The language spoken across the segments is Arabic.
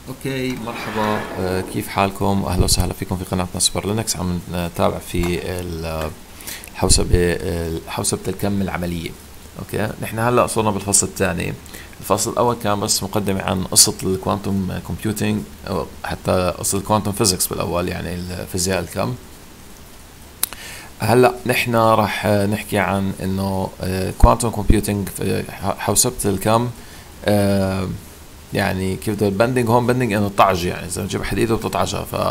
اوكي مرحبا، كيف حالكم؟ اهلا وسهلا فيكم في قناتنا سوبر لينكس. عم نتابع في حوسبة الكم العملية. اوكي، نحن هلا صرنا بالفصل الثاني. الفصل الاول كان بس مقدمة عن قصة الكوانتم كومبيوتينج، او حتى قصة الكوانتم فيزيكس بالاول، يعني الفيزياء الكم. هلا نحن راح نحكي عن انه كوانتم كومبيوتينج في حوسبة الكم. آه، يعني كيف بدو البندنج هون؟ بندنج انه طعج، يعني اذا بتجيب حديد وبتطعجها. ف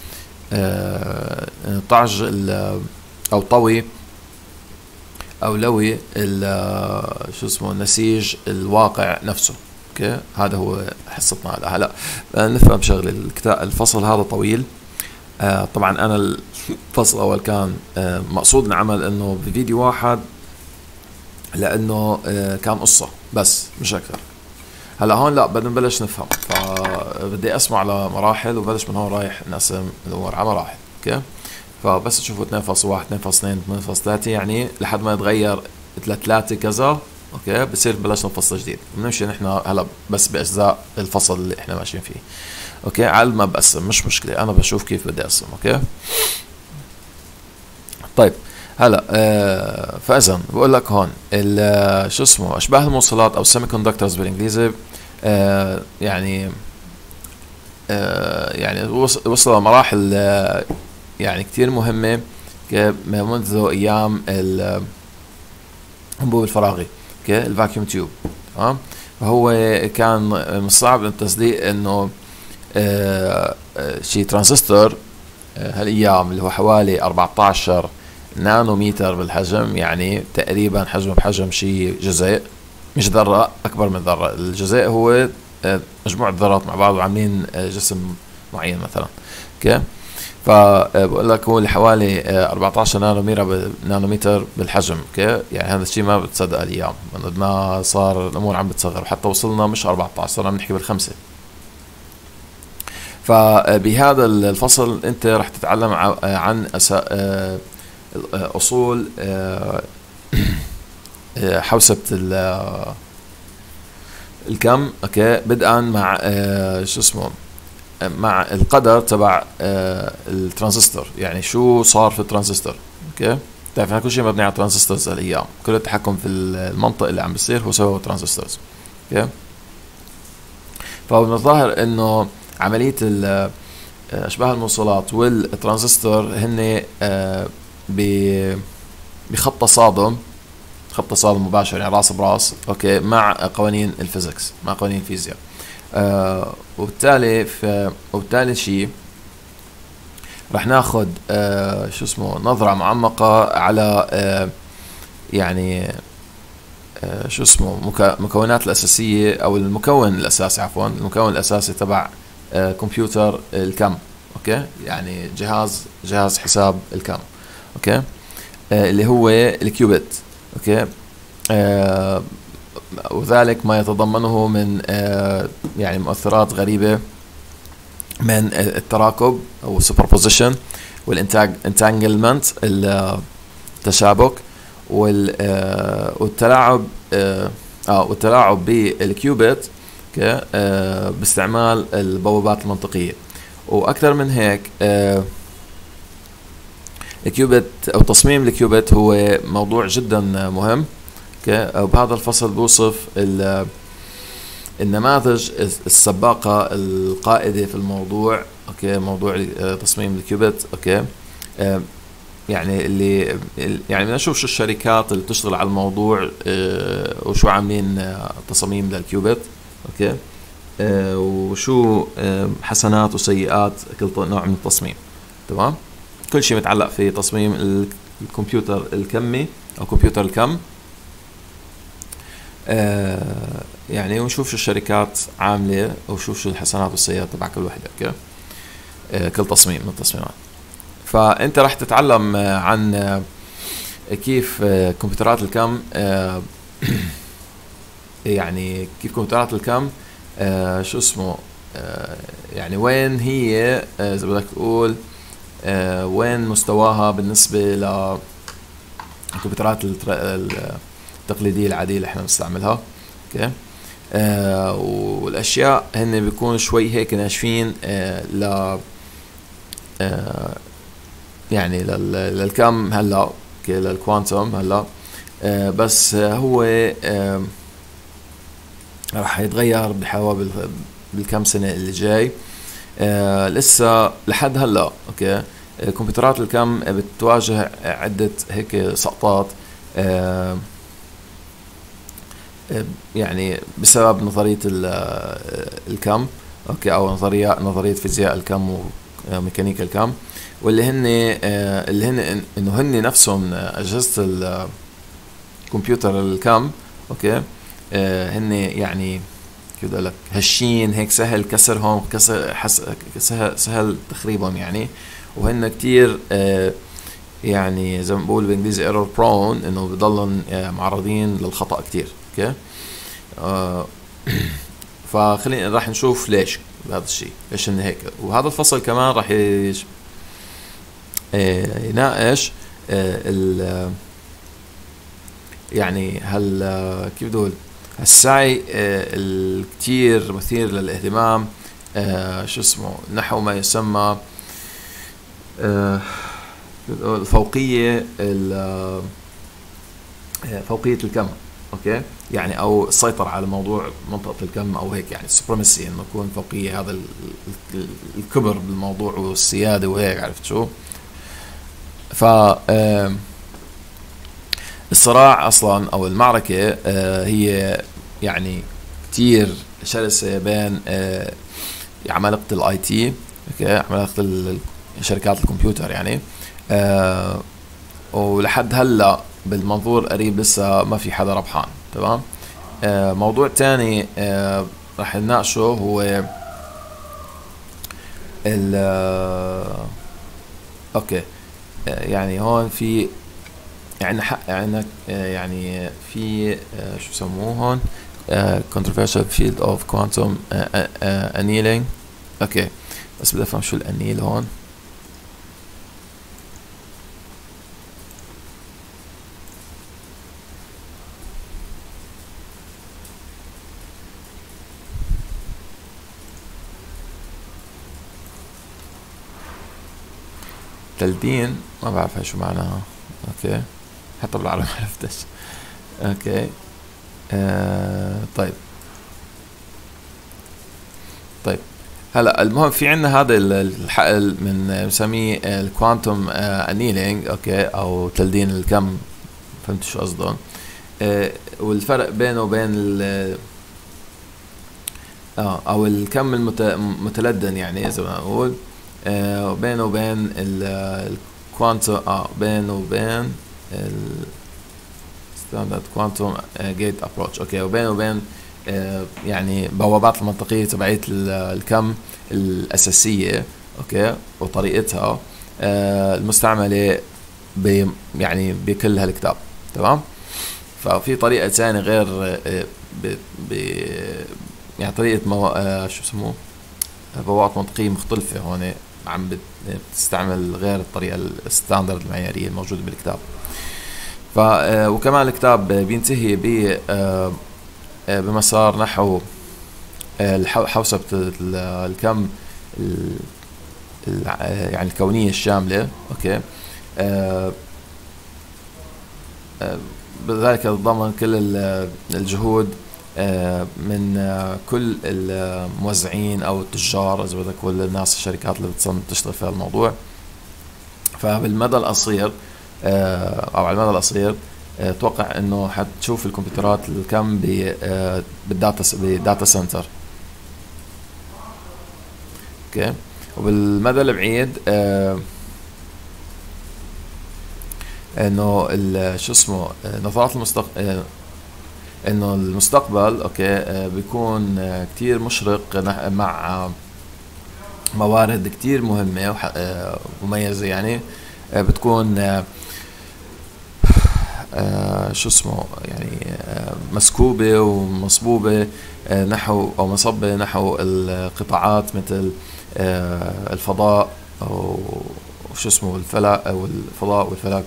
طعج او طوي او لوي شو اسمه نسيج الواقع نفسه. اوكي، هذا هو حصتنا هلا. نفهم شغله. الفصل هذا طويل. طبعا انا الفصل الاول كان مقصود نعمل انه بفيديو واحد، لانه كان قصه بس مش اكثر. هلا هون لا، بدنا نبلش نفهم، فبدي اسمع على مراحل وبلش من هون رايح نقسم الامور على مراحل. اوكي، فبس تشوفوا 2.1 2.2 2.3 يعني لحد ما يتغير 3 كذا. اوكي، بصير بلشنا فصل جديد. بنمشي نحن هلا بس باجزاء الفصل اللي احنا ماشيين فيه. اوكي، على ما بقسم مش مشكله، انا بشوف كيف بدي اقسم. اوكي طيب. هلا فاذا بقول لك هون شو اسمه اشباه الموصلات او سيمي كوندكتورز بالانجليزي. يعني يعني وصل لمراحل يعني كتير مهمة منذ أيام الأنبوب الفراغي. اوكي، الفاكيوم تيوب. تمام. فهو كان من الصعب التصديق انه شي ترانزستور هالايام اللي هو حوالي 14 نانومتر بالحجم، يعني تقريبا بحجم شي جزيء، مش ذرة، أكبر من ذرة. الجزيء هو مجموعة ذرات مع بعض وعاملين جسم معين مثلا. اوكي، فبقول لك هو اللي حوالي 14 نانومتر بالحجم. اوكي، يعني هذا الشيء ما بتصدق الايام، من ما صار الامور عم بتصغر، وحتى وصلنا مش 14، صرنا عم نحكي بالخمسه. فبهذا الفصل انت رح تتعلم عن اصول حوسبة الكم. اوكي، بدءا مع شو اسمه مع القدر تبع الترانزستور. يعني شو صار في الترانزستور؟ اوكي، بتعرف كل شيء مبني على ترانزستورز الايام، كل التحكم في المنطق اللي عم بيصير هو سببه ترانزستورز. اوكي، فمن الظاهر انه عملية اشباه الموصلات والترانزستور هن بخط تصادم، خط تصادم مباشر، يعني راس براس. اوكي، مع قوانين الفيزيكس، مع قوانين الفيزياء. وبالتالي شيء رح ناخذ شو اسمه نظرة معمقة على يعني شو اسمه مكونات الأساسية، أو المكون الأساسي، عفوا المكون الأساسي تبع كمبيوتر الكم. اوكي، يعني جهاز حساب الكم. اوكي، اللي هو الكيوبيت. اوكي، وذلك ما يتضمنه من يعني مؤثرات غريبة من التراكب او superposition، والانتانجلمنت التشابك، والتلاعب والتلاعب بالكيوبيت. اوكي، باستعمال البوابات المنطقية. واكثر من هيك، الكيوبيت او تصميم الكيوبيت هو موضوع جدا مهم. اوكي، وبهذا الفصل بوصف النماذج السباقة القائدة في الموضوع. اوكي، موضوع تصميم الكيوبيت. اوكي، يعني يعني بدنا نشوف شو الشركات اللي بتشتغل على الموضوع، وشو عاملين تصاميم للكيوبيت. اوكي، وشو حسنات وسيئات كل نوع من التصميم. تمام، كل شيء متعلق في تصميم الكمبيوتر الكمي او كمبيوتر الكم. يعني ونشوف شو الشركات عاملة، وشوف شو الحسنات والسيئات تبع كل وحدة. اوكي، كل تصميم من التصميمات. فانت راح تتعلم عن كيف كمبيوترات الكم يعني كيف كمبيوترات الكم شو اسمه يعني وين هي، اذا بدك تقول وين مستواها بالنسبة للكمبيوترات التقليدية العادية اللي احنا بنستعملها. اوكي، والاشياء هن بيكونوا شوي هيك ناشفين ل يعني للكم هلا للكوانتم هلا. بس هو راح يتغير بحوالي بالكم سنة اللي جاي. لسه لحد هلا اوكي كمبيوترات الكم بتواجه عدة هيك سقطات يعني بسبب نظرية الكم اوكي، او نظرية فيزياء الكم وميكانيكا الكم، واللي هن انه هن نفسهم اجهزة الكمبيوتر الكم اوكي هن يعني كيف بدي لك هشين هيك، سهل كسرهم، سهل تخريبهم يعني، وهن كتير يعني زي ما بقول بالانجليزي ايرور برون، انه بضلن معرضين للخطأ كتير اوكي. فخلينا راح نشوف ليش هذا الشيء، ليش انه هيك. وهذا الفصل كمان راح يناقش يعني كيف بدول السعي الكتير مثير للاهتمام شو اسمه نحو ما يسمى الفوقية فوقية الكم اوكي، يعني او السيطرة على موضوع منطقة الكم او هيك، يعني السوبرمسي، انه يكون فوقية، هذا الكبر بالموضوع والسيادة وهيك، عرفت شو. ف الصراع اصلا او المعركة هي يعني كتير شرسة بين عمالقة الاي تي اوكي، عمالقة شركات الكمبيوتر يعني، ولحد هلا بالمنظور قريب لسه ما في حدا ربحان. تمام. موضوع تاني راح نناقشه هو اوكي يعني هون في يعني حق يعني في شو سموه هون controversial field of quantum annealing اوكي، بس بدي افهم شو الانيل هون. تلدين ما بعرف شو معناها اوكي، حتى بالعربي ما عرفتش اوكي. طيب هلا المهم في عندنا هذا الحقل من نسميه الكوانتوم انيلينج اوكي، او تلدين الكم، فهمت شو قصدهم. والفرق بينه وبين او الكم المتلدن يعني اذا ما نقول بينه وبين الكوانتوم بينه وبين ستاندرد كوانتوم جيت ابروتش اوكي، وبينه وبين يعني بوابات المنطقية تبعية الكم الأساسية اوكي، وطريقتها المستعملة يعني بكل هالكتاب. تمام. ففي طريقة ثانية غير يعني طريقة شو اسمه بوابات منطقية مختلفة هون عم بتستعمل غير الطريقة الستاندرد المعيارية الموجودة بالكتاب. وكمان الكتاب بينتهي بمسار نحو حوسبة الكم يعني الكونية الشاملة اوكي. بذلك ضمن كل الجهود من كل الموزعين او التجار اذا بدك، كل الناس الشركات اللي بتشتغل في الموضوع. فبالمدى القصير او على المدى القصير اتوقع انه حتشوف الكمبيوترات الكم بالداتا سنتر اوكي. وبالمدى البعيد انه شو اسمه نظرات المستقبل، انه المستقبل اوكي بيكون كتير مشرق مع موارد كتير مهمة ومميزة يعني، بتكون شو اسمه يعني مسكوبة ومصبوبة نحو او مصبة نحو القطاعات مثل الفضاء وشو اسمه الفلك او الفضاء والفلك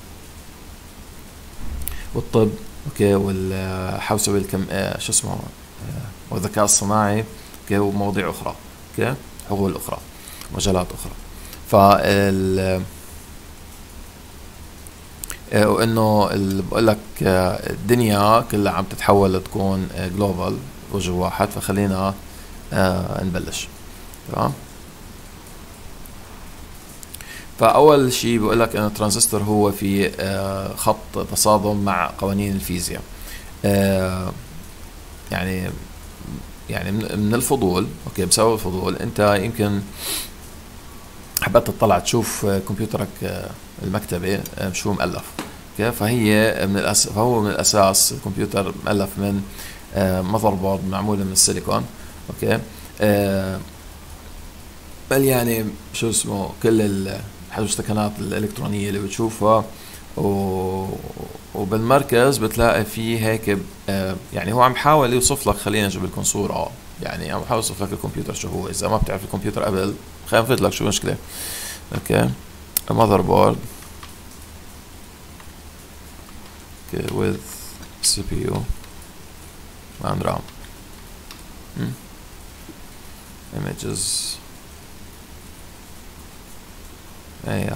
والطب اوكي، والحوسبة شو اسمه والذكاء الصناعي اوكي ومواضيع اخرى اوكي حقول اخرى مجالات اخرى. فال وانه بقول لك الدنيا كلها عم تتحول لتكون جلوبال وجه واحد. فخلينا نبلش. تمام. فاول شيء بقول لك انه الترانزستور هو في خط تصادم مع قوانين الفيزياء. يعني من الفضول اوكي بسبب الفضول انت يمكن حبيت تطلع تشوف كمبيوترك المكتبي شو مؤلف اوكي. فهو من الاساس الكمبيوتر مؤلف من ماذر بورد معموله من السيليكون اوكي. بل يعني شو اسمه كل الحوشتكنات الالكترونيه اللي بتشوفها وبالمركز بتلاقي فيه هيك يعني هو عم حاول يوصف لك. خلينا نجيب لكم صوره. يعني عم حاول يوصف لك الكمبيوتر شو هو. اذا ما بتعرف الكمبيوتر قبل خلينا نفيد لك شو المشكله. اوكي mother board okay with CPU and RAM images اي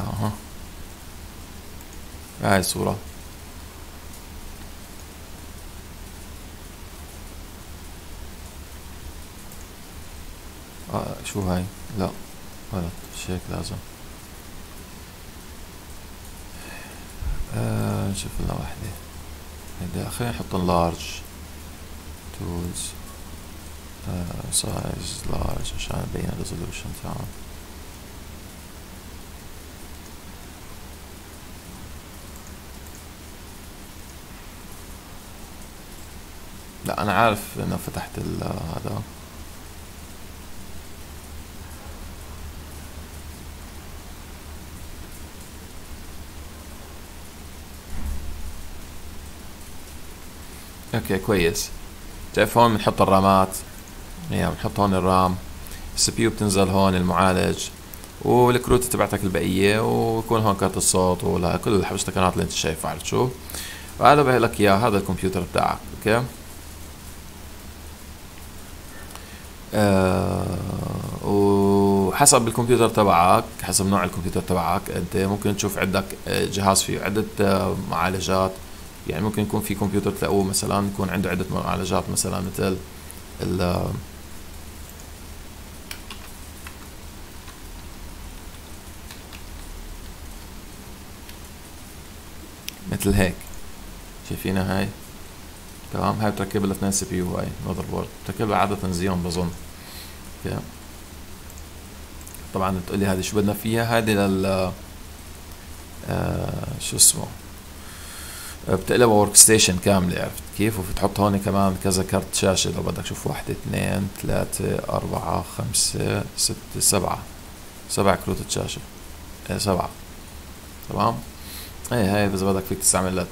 هاي الصورة. شو هاي؟ لا غلط مش هيك لازم. نشوف لنا واحدة. هيدا خلينا نحط large tools size large عشان نبين resolution تاعهم. لا انا عارف انه فتحت هذا. اوكي كويس. تعرف هون بنحط الرامات. يعني بنحط هون الرام. السي بي يو بتنزل هون المعالج والكروت تبعتك البقيه ويكون هون كارت الصوت ولا كل الحبشتكنات اللي انت شايفها. عرفت شو؟ وهذا بقول لك اياه. هذا الكمبيوتر بتاعك اوكي. وحسب الكمبيوتر تبعك حسب نوع الكمبيوتر تبعك انت ممكن تشوف عندك جهاز فيه عدة معالجات. يعني ممكن يكون في كمبيوتر تلاقوه مثلا يكون عنده عدة معالجات مثلا مثل مثل هيك. شايفينها هاي؟ تمام. هاي بتركب لها 2 سي بي يو. هاي ماذر بورد بتركب لها عادة زيون بظن. اوكي. طبعا تقولي هذه شو بدنا فيها. هذه لل شو اسمه بتقلبها ورك ستيشن كاملة. عرفت كيف؟ وبتحط هون كمان كذا كارت شاشة لو بدك. شوف 1 2 3 4 5 6 7 7 كروت شاشة. 7. تمام. هاي اذا بدك فيك تستعمل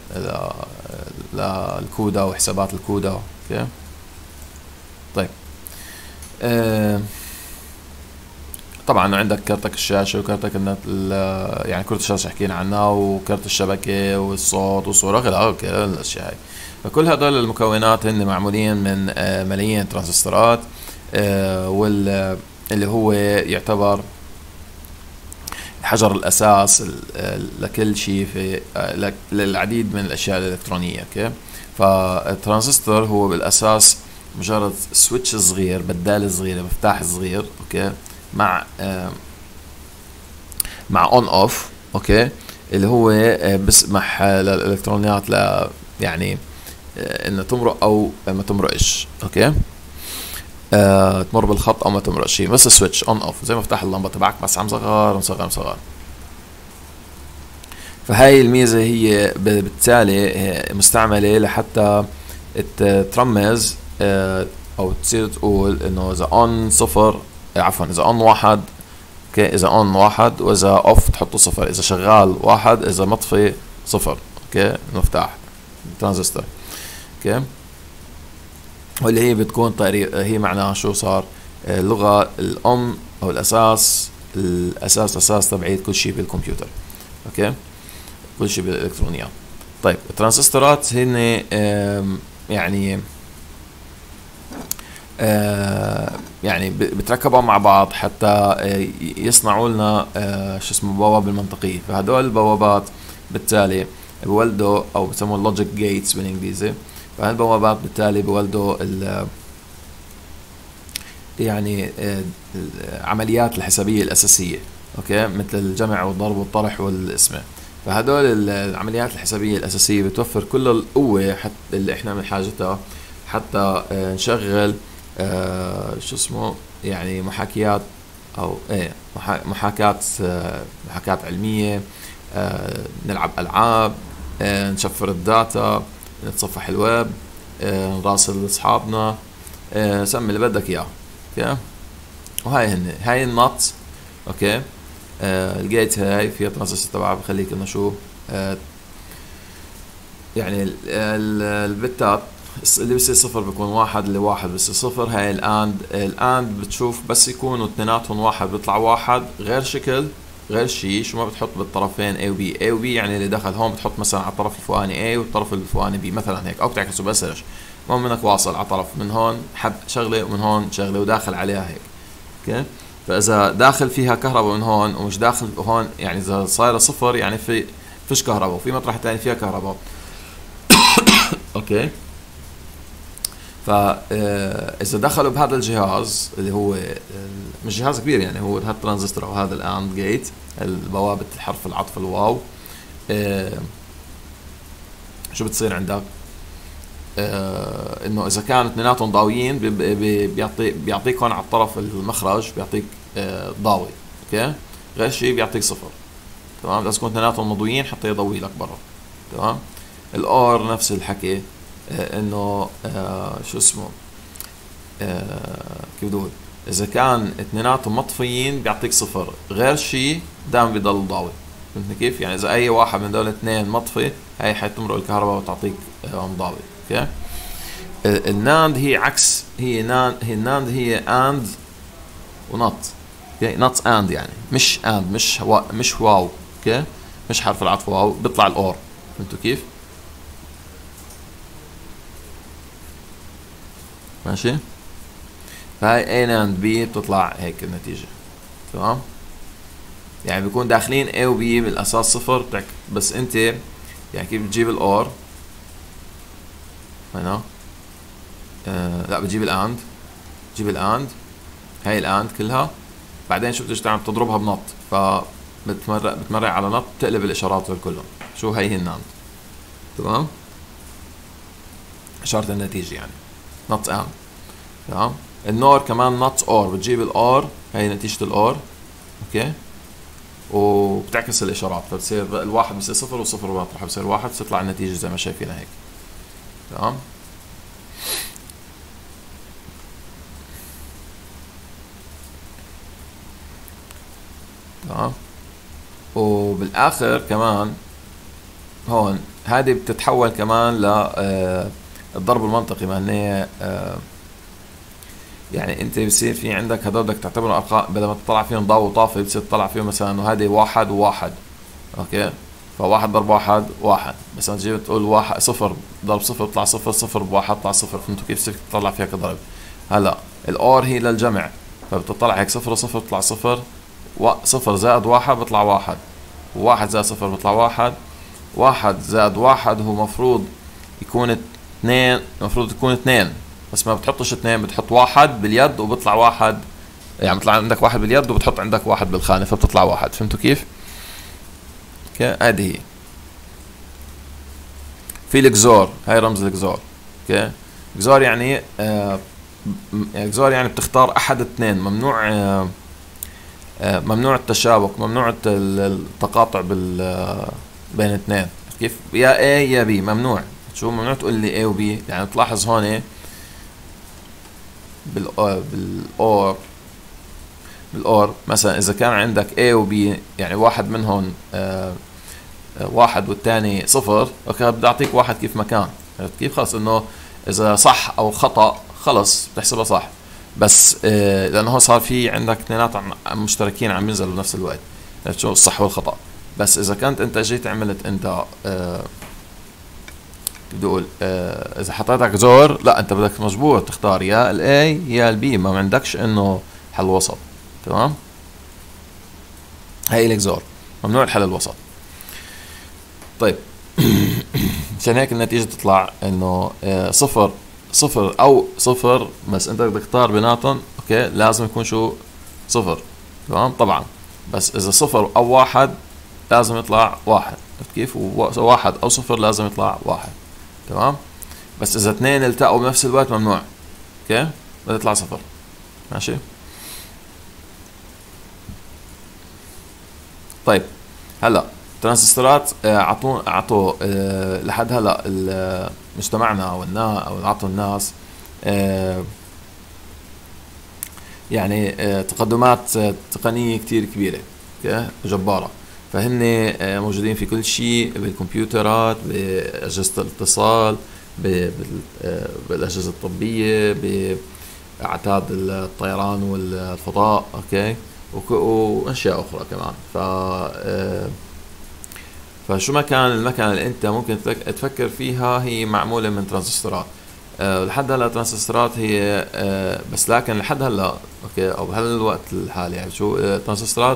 للكودا وحسابات الكودا. اوكي. طيب طبعا عندك كارتك الشاشة وكارتك النت يعني كرة الشاشة حكينا عنها وكارت الشبكة والصوت والصورة غير كل الاشياء هاي. فكل هدول المكونات هن معمولين من ملايين ترانزستورات واللي هو يعتبر حجر الاساس لكل شيء في للعديد من الاشياء الالكترونية. اوكي. فالترانزستور هو بالاساس مجرد سويتش صغير بدالة صغيرة مفتاح صغير اوكي مع اون اوف اوكي اللي هو بسمح للالكترونيات يعني انها تمرق او ما تمرقش. اوكي. تمر بالخط او ما تمرق شيء. بس سويتش اون اوف زي مفتاح اللمبه تبعك بس عم صغر. فهاي الميزه هي بالتالي مستعمله لحتى ترمز او تصير تقول انه اذا اون صفر عفوا اذا اون واحد اوكي اذا اون واحد واذا اوف تحطه صفر. اذا شغال واحد اذا مطفي صفر. اوكي. المفتاح الترانزستور. اوكي. واللي هي بتكون هي معناها شو صار اللغة الام او الاساس تبعيت كل شيء بالكمبيوتر. اوكي. كل شيء بالالكترونيات. طيب الترانزستورات هن يعني يعني بتركبوا مع بعض حتى يصنعوا لنا شو اسمه بوابة المنطقية. فهدول البوابات بالتالي بولدوا او بسموه اللوجيك جيتس بالانجليزي. فهالبوابات بالتالي بولدوا يعني العمليات الحسابية الأساسية، اوكي، مثل الجمع والضرب والطرح والقسمة. فهدول العمليات الحسابية الأساسية بتوفر كل القوة حتى اللي احنا من حاجتها حتى نشغل شو اسمه يعني محاكيات او ايه محاكاة علمية، نلعب ألعاب، نشفر الداتا، نتصفح الويب، نراسل اصحابنا، سمي اللي بدك اياه. اوكي، هاي النوت. اوكي، الجيت هاي فيها ترانزستور تبعها بخليك انه شو يعني البتات اللي بصير صفر بيكون واحد، اللي واحد بصير صفر. هاي الاند بتشوف بس يكونوا اثنيناتهم واحد بيطلع واحد، غير شكل غير شيء. شو ما بتحط بالطرفين A و B، A و B يعني اللي دخل هون بتحط مثلا على الطرف الفوقاني A والطرف الفوقاني B مثلا هيك، او بتعكسه بس ايش المهم انك واصل على طرف من هون حب شغله ومن هون شغله وداخل عليها هيك. اوكي، فاذا داخل فيها كهرباء من هون ومش داخل هون، يعني اذا صايره صفر يعني فيش كهرباء، وفي مطرح ثاني فيها كهرباء. اوكي، فاذا دخلوا بهذا الجهاز اللي هو مش جهاز كبير، يعني هو هذا الترانزستور او هذا الاند جيت، البوابه الحرف العطف الواو، شو بتصير عندك؟ انه اذا كانوا اثنيناتهم ضاويين بيعطيك هون على الطرف المخرج بيعطيك ضاوي. اوكي، غير شيء بيعطيك صفر. تمام، لازم يكون اثنيناتهم مضويين حتى يضوي لك برا. تمام، الاور نفس الحكي، انه شو اسمه كيف بدي اقول، اذا كان اثنيناتهم مطفيين بيعطيك صفر، غير شيء دائما بيضل ضاوي. فهمتني كيف؟ يعني اذا اي واحد من دول الاثنين مطفي هي حتمرق الكهرباء وتعطيك مضاوي. اوكي، الناند هي عكس، هي الناند هي اند ونوت. اوكي، نوت اند يعني مش اند، مش واو. اوكي، مش حرف العطف واو، بيطلع الاور. فهمتوا كيف؟ ماشي، فهاي A and B بتطلع هيك النتيجة. تمام، يعني بيكون داخلين A و B بالأساس صفر، بس أنت يعني كيف بتجيب الأور هنا؟ لا، بتجيب الأند، بتجيب الأند، هاي الأند كلها، بعدين شو بتيجي تعمل؟ بتضربها بنط، بتمرق على نط تقلب الإشارات كلهم. شو هي الناند؟ تمام، إشارة النتيجة يعني نوت اند. تمام، النور كمان نوت اور، بتجيب الاور، هي نتيجة الاور. اوكي، وبتعكس الاشارات، فبتصير الواحد بصير صفر والصفر بيطرح بصير واحد، بتطلع النتيجة زي ما شايفينها هيك. تمام، تمام، وبالاخر كمان هون هذه بتتحول كمان ل الضرب المنطقي. ما هي يعني انت بصير في عندك هدول بدك تعتبرهم ارقام، بدل ما تطلع فيهم ضوء وطافي بتصير تطلع فيهم مثلا انه هذه واحد وواحد. اوكي، فواحد ضرب واحد واحد، بس لما تجي تقول واحد صفر ضرب صفر بيطلع صفر، صفر بواحد بيطلع صفر. فهمتوا كيف؟ بتصير تطلع فيها كضرب. هلا الاور هي للجمع، فبتطلع هيك صفر وصفر بيطلع صفر، صفر زائد واحد بيطلع واحد، وواحد زائد صفر بيطلع واحد، واحد زائد واحد هو مفروض يكون اثنين، المفروض يكون اثنين، بس ما بتحطش اثنين، بتحط واحد باليد وبيطلع واحد، يعني بيطلع عندك واحد باليد وبتحط عندك واحد بالخانة فبتطلع واحد. فهمتوا كيف؟ اوكي، هذه هي. في الجزور، هاي رمز الجزور. اوكي، جزور يعني جزور يعني بتختار احد اثنين، ممنوع ممنوع التشابك، ممنوع التقاطع بين اثنين. كيف؟ يا A يا B، ممنوع. شو ممنوع تقول لي A و B؟ يعني تلاحظ هون بالأور مثلا إذا كان عندك A و B، يعني واحد منهم واحد والثاني صفر، اوكي بدي أعطيك واحد كيف مكان. عرفت كيف؟ خلص إنه إذا صح أو خطأ خلص بتحسبها صح، بس لأنه صار في عندك اثنينات مشتركين عم ينزلوا بنفس الوقت. عرفت شو الصح والخطأ؟ بس إذا كنت أنت جيت عملت أنت بدي اقول اذا حطيتك زور، لا انت بدك مجبور تختار يا الاي يا البي، ما عندكش انه حل وسط. تمام، هي لك زور، ممنوع الحل الوسط. طيب عشان هيك النتيجة تطلع انه صفر صفر او صفر، بس انت بدك تختار بيناتهم. اوكي، لازم يكون شو؟ صفر. تمام طبعا، بس اذا صفر او واحد لازم يطلع واحد. عرفت كيف؟ واحد او صفر لازم يطلع واحد. تمام، بس اذا اثنين التقوا بنفس الوقت ممنوع. اوكي، بدها تطلع صفر. ماشي. طيب هلا ترانزستورات عطوا لحد هلا مجتمعنا او عطوا الناس يعني تقدمات تقنية كتير كبيرة، جبارة. فهن موجودين في كل شيء، بالكمبيوترات، بأجهزة الاتصال، بالأجهزة الطبية، بأعتاد الطيران والفضاء. اوكي، واشياء اخرى كمان. فشو ما كان المكان اللي انت ممكن تفكر فيها هي معمولة من ترانزستورات. لحد هلا ترانزستورات هي بس، لكن لحد هلا اوكي، او بهالوقت الحالي يعني شو ترانزستورات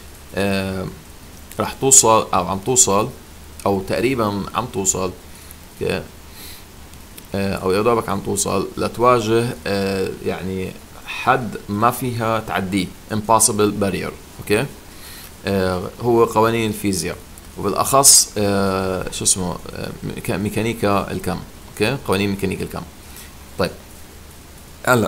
راح توصل او عم توصل او تقريبا عم توصل. اوكي، او يا دوبك عم توصل لتواجه يعني حد ما فيها تعديه، impossible barrier. اوكي، هو قوانين الفيزياء، وبالاخص شو اسمه ميكانيكا الكم. اوكي، قوانين ميكانيكا الكم. طيب هلا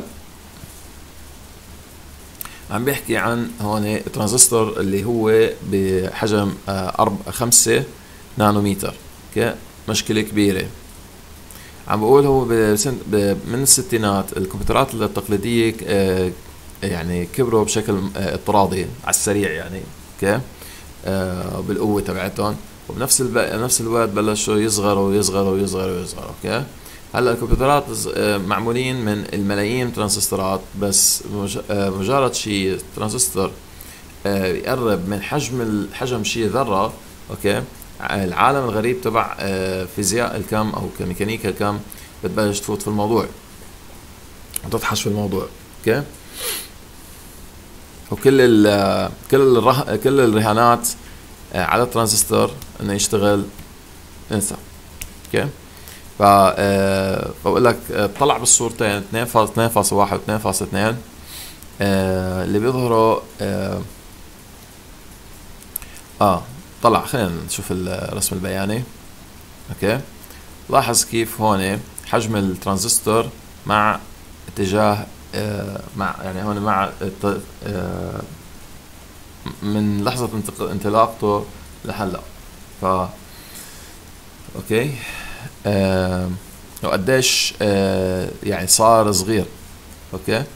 عم بيحكي عن هون ترانزستور اللي هو بحجم 5 نانومتر. اوكي، مشكلة كبيرة. عم بقول هو من الستينات الكمبيوترات التقليدية يعني كبروا بشكل اضطرادي على السريع يعني. اوكي، بالقوة تبعتهم، وبنفس الوقت بلشوا يصغروا يصغروا يصغروا يصغروا. اوكي، هلا الكمبيوترات معمولين من الملايين ترانزستورات، بس مجرد شيء ترانزستور يقرب من حجم شيء ذرة. اوكي، العالم الغريب تبع فيزياء الكم او كميكانيكا الكم بتبلش تفوت في الموضوع وتطحش في الموضوع. اوكي، وكل كل الرهانات على الترانزستور انه يشتغل انسى. اوكي، فبقول لك طلع بالصورتين 2.1 و 2.2 اللي بيظهروا طلع. خلينا نشوف الرسم البياني. اوكي، لاحظ كيف هون حجم الترانزستور مع اتجاه مع يعني هون مع من لحظة انطلاقته لهلا. اوكي، وقديش يعني صار صغير. اوكي،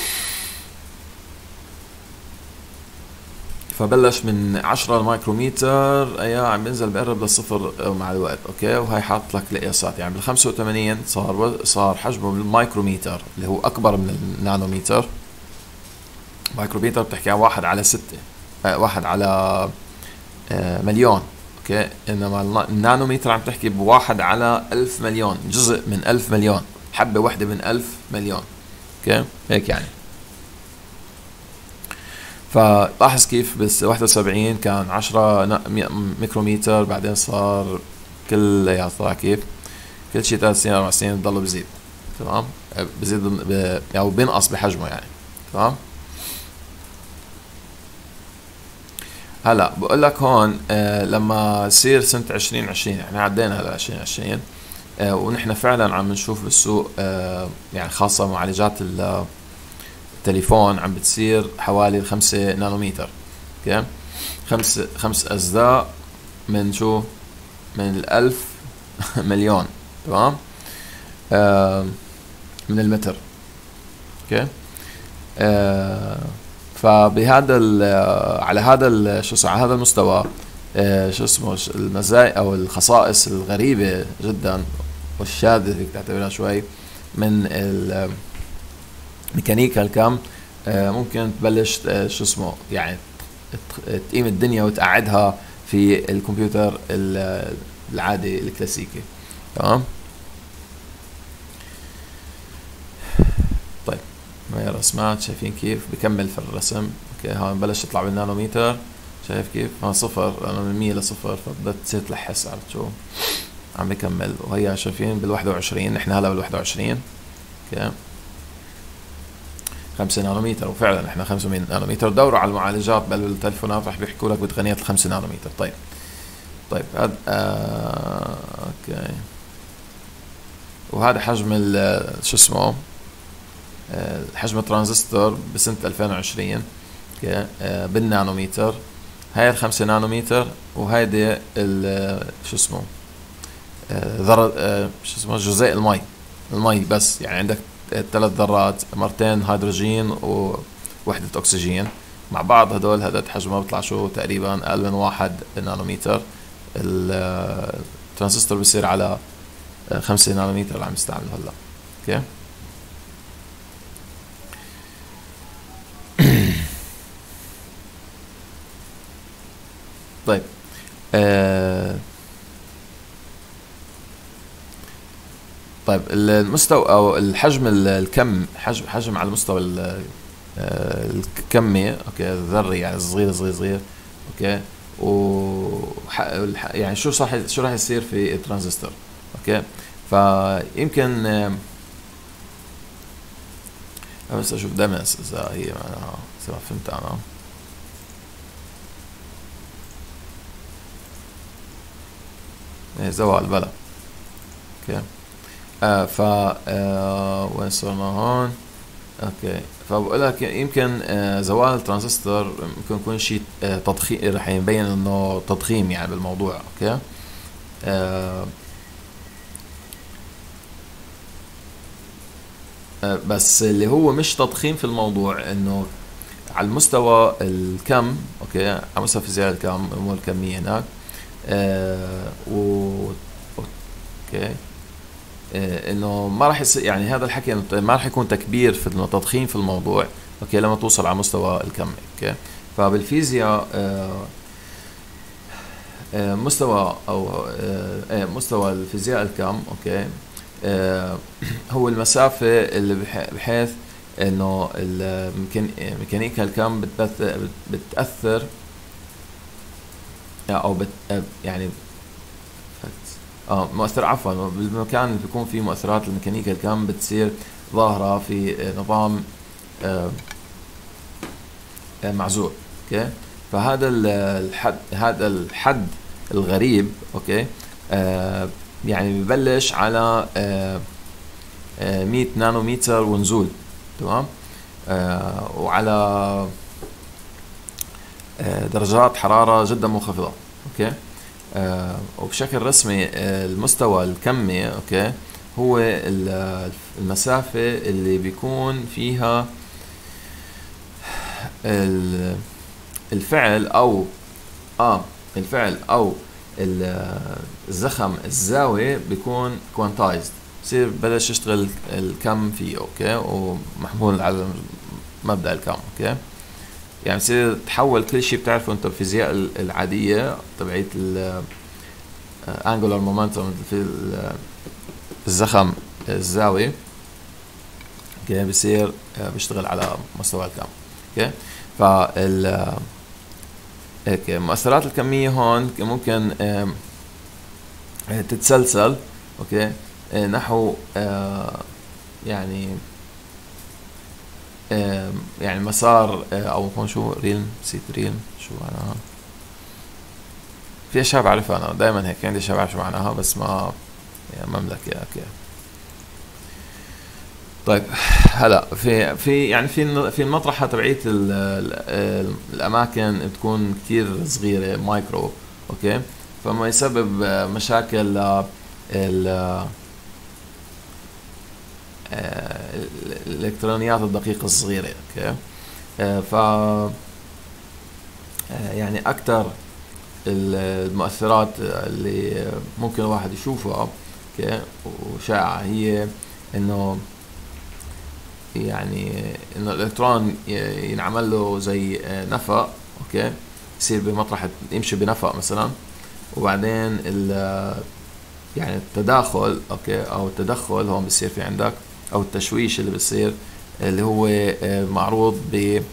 فبلش من 10 مايكرومتر عم بينزل بقرب للصفر مع الوقت. اوكي، وهي حاط لك القياسات يعني بال 85 صار حجمه بالمايكرومتر اللي هو اكبر من النانومتر. مايكرومتر بتحكي عن 1/6، 1/1,000,000. اوكي، انما النانومتر عم تحكي ب1/1000 مليون، جزء من 1000 مليون، حبة واحدة من 1000 مليون. اوكي، هيك يعني. فلاحظ كيف بس 71 كان 10 ميكرومتر، بعدين صار طلع كيف كل شيء 3 سنين 4 سنين بضل بزيد. تمام، بزيد او بينقص بحجمه يعني. تمام، هلا بقول لك هون لما يصير سنة 2020، احنا عدينا هلا 2020 ونحن فعلا عم نشوف بالسوق يعني خاصة معالجات التليفون عم بتصير حوالي 5 نانومتر. اوكي، 5 أجزاء من شو؟ من 1000 مليون. تمام، من المتر. اوكي، فبهذا على هذا شو على هذا المستوى شو اسمه المزايا او الخصائص الغريبة جدا والشاذة فيك تعتبرها شوي من ميكانيكا الكم ممكن تبلش شو اسمه يعني تقيم الدنيا وتقعدها في الكمبيوتر العادي الكلاسيكي. تمام، هاي الرسمات شايفين كيف بكمل في الرسم. اوكي هون بلش يطلع بالنانومتر، شايف كيف؟ هون صفر، انا من 100 لصفر، فبدها تصير تلحس، عرفت شو؟ عم بكمل. وهي شايفين بال21، نحن هلا بال21. اوكي 5 نانومتر، وفعلا احنا 5 نانومتر. دوروا على المعالجات بالتلفونات رح بيحكوا لك بتقنية ال5 نانومتر. طيب هذا اوكي. وهذا حجم شو اسمه حجم الترانزستور بسنة 2020 اوكي بالنانومتر. هاي ال5 نانومتر، وهيدي شو اسمه ذرة شو اسمه جزيء المي بس. يعني عندك 3 ذرات، مرتين هيدروجين ووحدة أكسجين مع بعض. هدول هذا حجمه بيطلع شو تقريبا أقل من 1 نانومتر. الترانزستور بيصير على 5 نانومتر اللي عم يستعمله هلا. اوكي طيب طيب المستوى او الحجم الكم حجم على المستوى الكمي اوكي الذري، يعني صغير اوكي. يعني شو راح يصير في الترانزستور. اوكي فيمكن بس اشوف دمس اذا هي معناها ما فهمت انا. زوال بلا. اوكي وين صرنا هون؟ اوكي فبقول لك يمكن زوال الترانزستور ممكن يكون شيء تضخيم، رح يبين انه تضخيم يعني بالموضوع. اوكي بس اللي هو مش تضخيم في الموضوع، انه على المستوى الكم. اوكي على مستوى فيزياء الكم، الامور الكميه هناك. اوكي انه ما راح يصير، يعني هذا الحكي ما راح يكون تكبير في التضخيم في الموضوع. اوكي لما توصل على مستوى الكم. اوكي فبالفيزياء مستوى او مستوى الفيزياء الكم. اوكي هو المسافة اللي بحيث انه ميكانيكا الكم بتأثر او يعني مؤثر، عفوا بالمكان اللي بيكون فيه مؤثرات الميكانيكا الكم بتصير ظاهرة في نظام معزول. اوكي فهذا الحد الغريب. اوكي يعني ببلش على 100 نانومتر ونزول. تمام وعلى درجات حرارة جدا منخفضة. اوكي وبشكل رسمي المستوى الكمي اوكي هو المسافة اللي بيكون فيها الفعل او الزخم الزاوية بيكون كوانتايزد، بصير بلش يشتغل الكم فيه. اوكي ومحمول على مبدأ الكم. اوكي يعني بصير تحول كل شيء بتعرفه انت بالفيزياء العادية تبعية angular momentum في الزخم الزاوي. اوكي بصير بيشتغل على مستوى الكم. اوكي فال اوكي المؤثرات الكمية هون ممكن تتسلسل. اوكي نحو يعني مسار او هون شو ريل، نسيت ريل شو معناها. في اشياء بعرفها انا دائما هيك، عندي اشياء بعرف شو معناها بس ما مملكة. اوكي طيب هلا في المطرحة تبعية الاماكن بتكون كتير صغيرة مايكرو. اوكي فما يسبب مشاكل الالكترونيات الدقيقة الصغيرة. اوكي ف يعني اكثر المؤثرات اللي ممكن الواحد يشوفها اوكي وشائعة هي انه الالكترون ينعمل له زي نفق. اوكي يصير بمطرح يمشي بنفق مثلا، وبعدين يعني التداخل. اوكي او التدخل هون بصير في عندك، او التشويش اللي بصير اللي هو معروض ب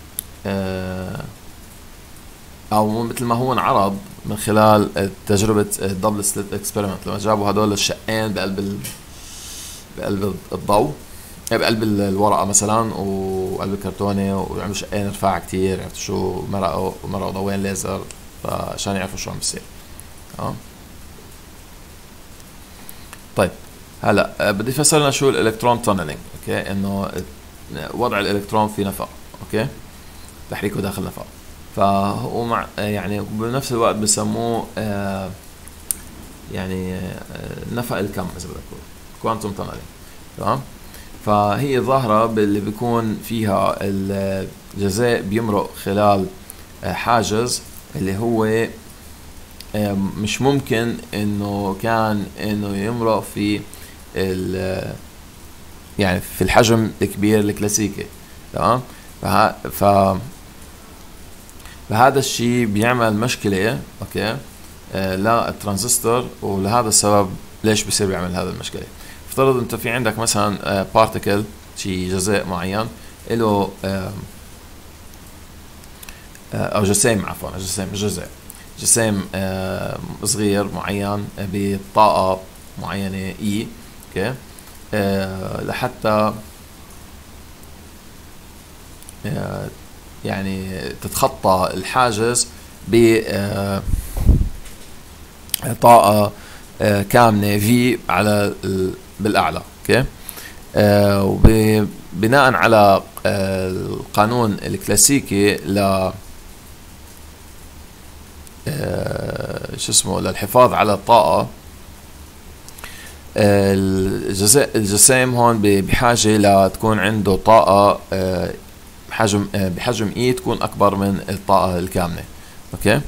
او مثل ما هو انعرض من خلال تجربة الدبل سليت اكسبيرمنت، لما جابوا هدول الشقين بقلب الضوء، بقلب الورقة مثلا وقلب الكرتونة، وعملوا شقين رفاع كتير، عرفتوا شو، مرقوا ضوئين ليزر عشان يعرفوا شو عم بيصير. طيب هلا بدي افسر لنا شو الالكترون تانلينج. اوكي، انه وضع الالكترون في نفق، اوكي، تحريكه داخل نفق. فهو مع يعني بنفس الوقت بسموه يعني نفق الكم اذا بدك تقول كوانتم تانلينج. تمام. فهي ظاهرة باللي بيكون فيها الجزيء بيمرق خلال حاجز اللي هو مش ممكن انه كان انه يمرق في يعني في الحجم الكبير الكلاسيكي. تمام. فهذا الشيء بيعمل مشكلة، اوكي، للترانزستور. ولهذا السبب ليش بيصير بيعمل هذا المشكلة. افترض انت في عندك مثلا بارتيكل، شيء جزيء معين له او جسيم، عفوا جسيم صغير معين بطاقة معينة اي، اوكي، لحتى يعني تتخطى الحاجز بطاقة كامنة في على بالاعلى. اوكي، وبناء على القانون الكلاسيكي ل شو اسمه للحفاظ على الطاقة، الجسيم هون بحاجة لتكون عنده طاقة بحجم اي تكون اكبر من الطاقة الكامنة. اوكي،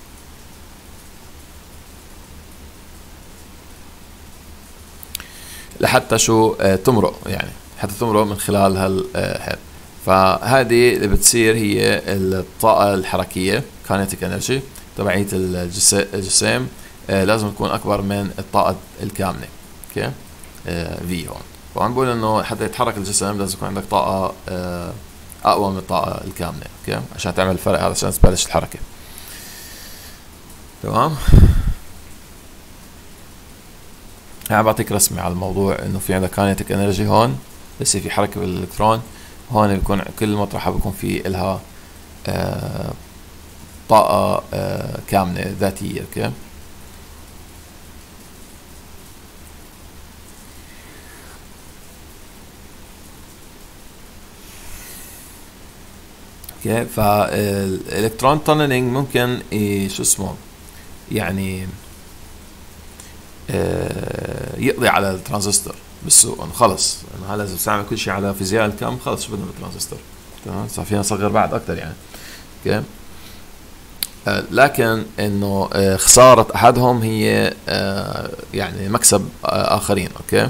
لحتى شو تمرق، يعني حتى تمرق من خلال هال. فهذه اللي بتصير هي الطاقة الحركية kinetic energy تبعية الجسيم لازم تكون اكبر من الطاقة الكامنة. اوكي، في هون. وعم بقول انه حتى يتحرك الجسم لازم يكون عندك طاقة اقوى من الطاقة الكامنة، اوكي، عشان تعمل الفرق هذا، عشان تبلش الحركة. تمام. يعني بعطيك رسمي على الموضوع، انه في عندك كاينتيك انرجي هون بس في حركة بالالكترون، هون بيكون كل مطرحة بيكون في إلها طاقة كامنة ذاتية. اوكي، اوكي. فالالكترون تانلينج ممكن شو اسمه يعني يقضي على الترانزستور بالسوق، انه خلص انه لازم نستعمل كل شيء على فيزياء الكم، خلص شو بدنا بالترانزستور. تمام، صار فينا نصغر بعد اكثر يعني. اوكي، لكن انه خسارة احدهم هي يعني مكسب اخرين. اوكي،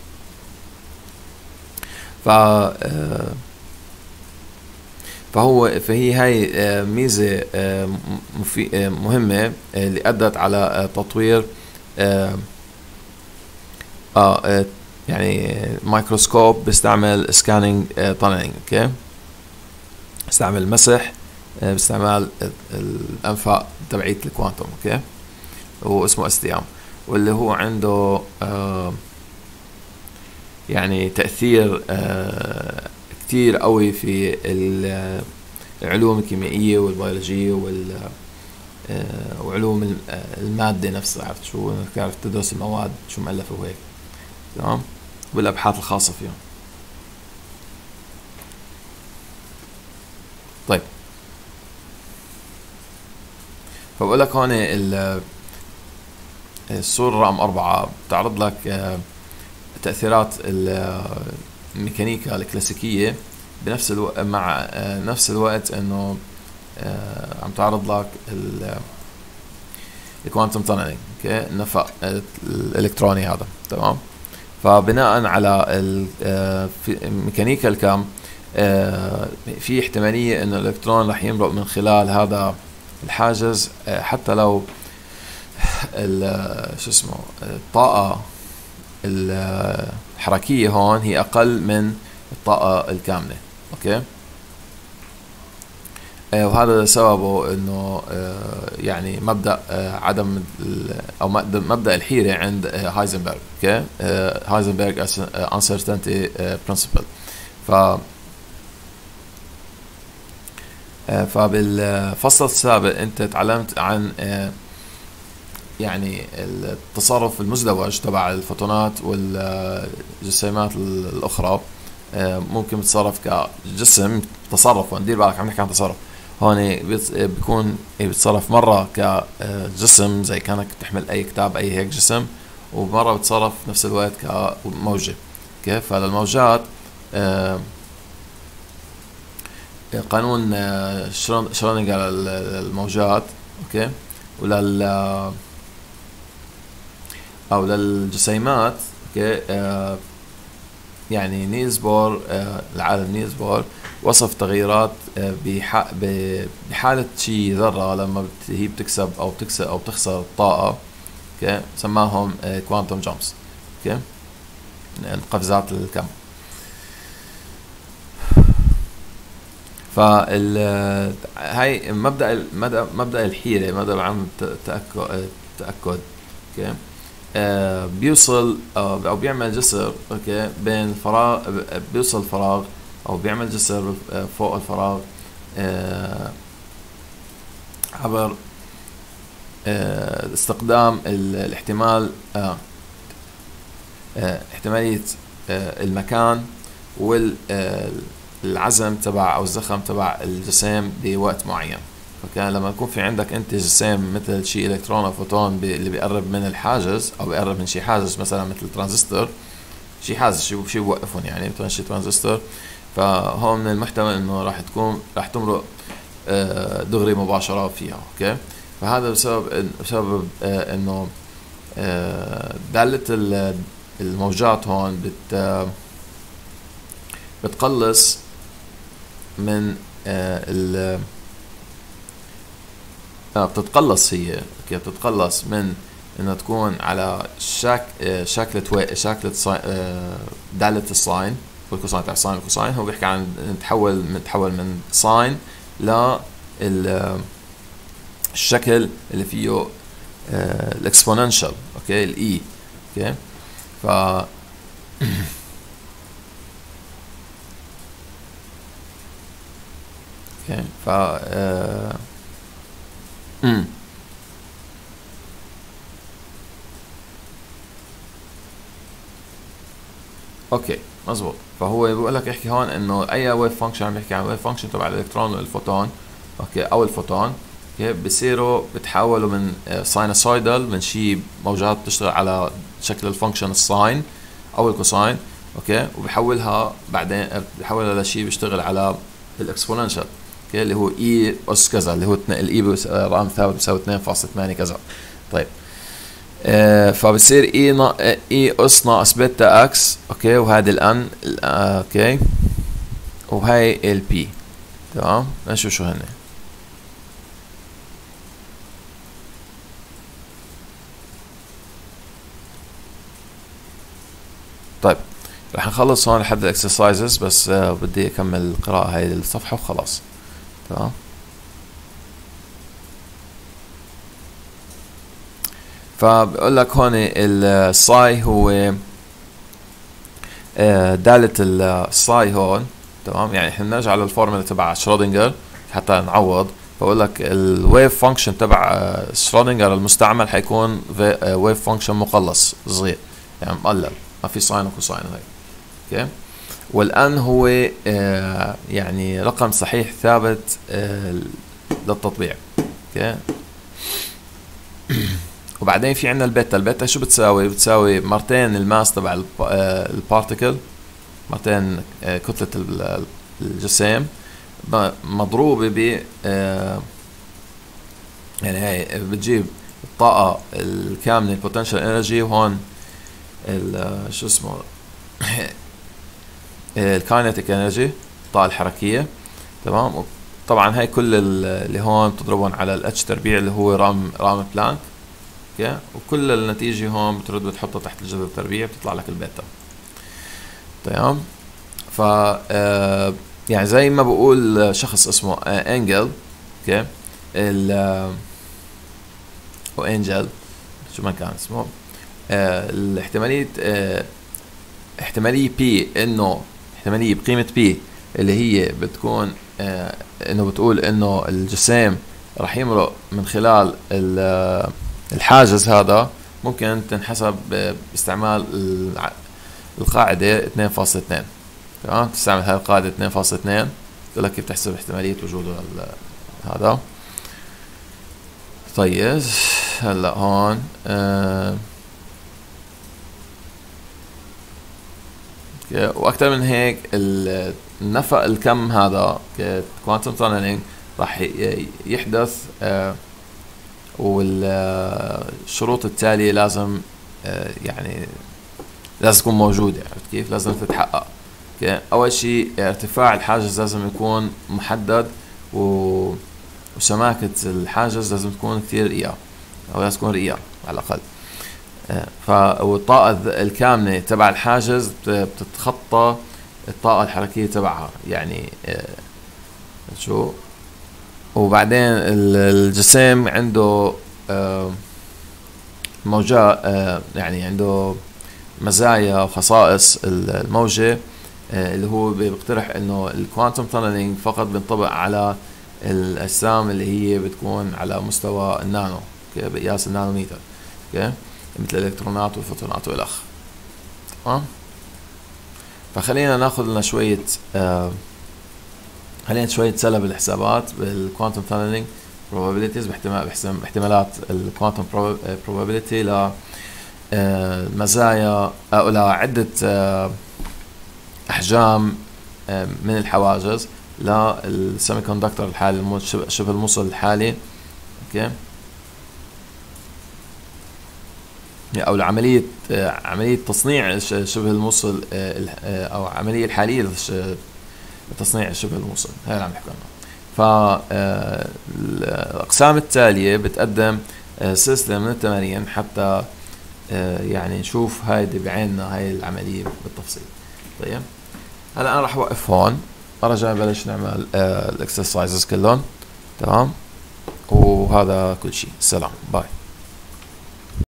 فهي هاي ميزة مهمة اللي أدت على تطوير يعني مايكروسكوب بيستعمل سكانينج تانلينج. اوكي، بيستعمل مسح باستعمال الأنفاق تبعية الكوانتوم. اوكي، هو اسمه STM، واللي هو عنده يعني تأثير كتير قوي في العلوم الكيميائية والبيولوجية وعلوم المادة نفسها. عرفت شو، انك تعرف تدرس المواد شو مؤلفة وهيك. تمام، والابحاث الخاصة فيهم. طيب، فبقول لك هون الصورة رقم 4 بتعرض لك تأثيرات الميكانيكا الكلاسيكية بنفس الوقت، مع نفس الوقت انه عم تعرض لك الكوانتم تانلينج. اوكي، النفق الالكتروني هذا. تمام. فبناء على ميكانيكا الكم في احتمالية انه الالكترون رح يمرق من خلال هذا الحاجز حتى لو شو اسمه الطاقة الحركية هون هي اقل من الطاقة الكاملة. اوكي. وهذا سببه انه يعني مبدأ عدم او مبدأ الحيرة عند هايزنبرغ. اوكي. هايزنبرغ uncertainty principle. فبالفصل السابق انت تعلمت عن يعني التصرف المزدوج تبع الفوتونات والجسيمات الاخرى. ممكن تتصرف كجسم تصرف، وندير بالك عم نحكي عن تصرف هون، بيكون بيتصرف مرة كجسم زي كانك تحمل اي كتاب اي هيك جسم، ومرة بتصرف نفس الوقت كموجة. كيف؟ فللموجات قانون شرودنجر للموجات. اوكي. او للجسيمات. اوكي. يعني نيلز بور، العالم نيلز بور وصف تغييرات بحالة شيء ذرة لما هي بتكسب او تخسر الطاقة. اوكي. سماهم كوانتوم جامبس. اوكي. قفزات الكم. هاي مبدأ الحيرة، مبدأ عم تأكد. اوكي. بيوصل او بيعمل جسر. اوكي. بين الفراغ، بيوصل فراغ او بيعمل جسر فوق الفراغ عبر استخدام الاحتمال احتمالية المكان والعزم تبع او الزخم تبع الجسيم بوقت معين. فكان لما يكون في عندك انت جسيم مثل شيء الكترون او فوتون اللي بيقرب من الحاجز او بيقرب من شيء حاجز، مثلا مثل ترانزستور، شيء حاجز، شيء بوقفهم يعني، مثلا شيء ترانزستور، فهون من المحتمل انه راح تمرق دغري مباشرة فيها. اوكي. فهذا بسبب انه دالة الموجات هون بتقلص من بتتقلص هي. اوكي. بتتقلص من انها تكون على شكلة دالة الساين والكوساين تاع الساين والكوساين. هو بيحكي عن نتحول من ساين ل الشكل اللي فيه الاكسبوننشال. اوكي. الاي. اوكي. ف اوكي. ف اوكي. مزبوط. فهو بيقول لك احكي هون انه اي ويف فانكشن، عم يحكي عن ويف فانكشن تبع الالكترون والفوتون. اوكي. او الفوتون. اوكي. بصيروا بتحولوا من ساينوسويدال، من شيء موجات بتشتغل على شكل الفانكشن الساين او الكوساين. اوكي. وبحولها بعدين بحولها لشيء بيشتغل على الاكسبوننشال. اوكي. اللي هو اي اس كذا، اللي هو الاي رقم ثابت بيساوي 2.8 كذا. طيب. فبصير اي اس ناقص بيتا اكس. اوكي. وهذه الان. اوكي. وهي البي. تمام. نشوف شو هن. طيب. رح نخلص هون لحد الاكسرسايزز، بس بدي اكمل القراءة هاي الصفحة وخلاص. تمام. فبقول لك هون الساي هو دالة الساي هون. تمام. يعني احنا بنرجع للفورمولا تبع شرودنجر حتى نعوض. بقول لك الويف فانكشن تبع شرودنجر المستعمل حيكون ويف فانكشن مقلص صغير، يعني مقلل، ما في ساين وكوساين هيك. اوكي. والان هو يعني رقم صحيح ثابت للتطبيع. اوكي. وبعدين في عندنا البيتا شو بتساوي مرتين الماس تبع البارتيكل، مرتين كتلة الجسيم، مضروبة ب يعني هاي بتجيب الطاقة الكاملة potential energy، وهون شو اسمه الكاينيتيك انرجي، الطاقة الحركية. تمام. طبعا هاي كل اللي هون بتضربهم على الاتش تربيع اللي هو رام بلانك. اوكي. وكل النتيجة هون بترد بتحطها تحت الجذر التربيع بتطلع لك البيتا. تمام. ف يعني زي ما بقول شخص اسمه انجل، اوكي، او انجل شو ما كان اسمه، الاحتمالية احتمالية بي انه احتمالية بقيمة بي اللي هي بتكون انه بتقول انه الجسيم راح يمرق من خلال الحاجز هذا، ممكن تنحسب باستعمال القاعدة 2.2. تمام، تستعمل هاي القاعدة 2.2 تقول لك كيف تحسب احتمالية وجوده هذا. طيب هلا هون واكثر من هيك النفق الكم هذا كوانتم تانلينج راح يحدث، والشروط التالية لازم يعني لازم تكون موجودة. عرفت كيف؟ لازم تتحقق. اول شيء ارتفاع الحاجز لازم يكون محدد، وسماكة الحاجز لازم تكون كثير رقيقة، او لازم تكون رقيقة على الاقل. والطاقة الكامنة تبع الحاجز بتتخطى الطاقة الحركية تبعها، يعني شو. وبعدين الجسم عنده موجات، يعني عنده مزايا وخصائص الموجة، اللي هو بيقترح انه الكوانتم تانلينج فقط بينطبق على الاجسام اللي هي بتكون على مستوى النانو، بقياس النانوميتر، مثل الالكترونات والفوتونات والأخ. تمام. فخلينا ناخذ لنا شوية خلينا شوية سلة بالحسابات بالكوانتم تانلينج probabilities، باحتمالات الكوانتم probability لمزايا او لعدة احجام من الحواجز للسيمي كوندكتور الحالي، شبه الموصل الحالي، اوكي، او لعملية عملية تصنيع شبه الموصل، او عملية الحالية لتصنيع شبه الموصل، هاي اللي عم نحكي عنها. فالأقسام التالية بتقدم سلسلة من التمارين حتى يعني نشوف هاي بعيننا هاي العملية بالتفصيل. طيب هلا أنا راح أوقف هون، مرة جاي نبلش نعمل الإكسرسايزز كلهم. تمام، وهذا كل شيء. سلام، باي.